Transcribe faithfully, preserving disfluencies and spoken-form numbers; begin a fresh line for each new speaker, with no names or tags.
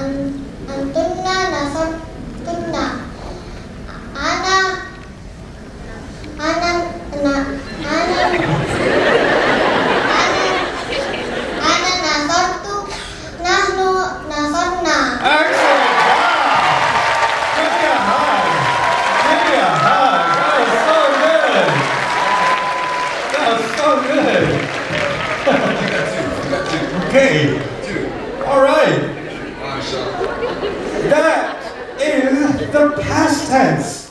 Antunna nasartunna. Ana Ana na Ana Ana Ana nasartu. Nahnu nasarna.
Excellent! Wow! Give me a hug! Give me a hug! That was so good! That was so good! Okay. All right. That is the past tense.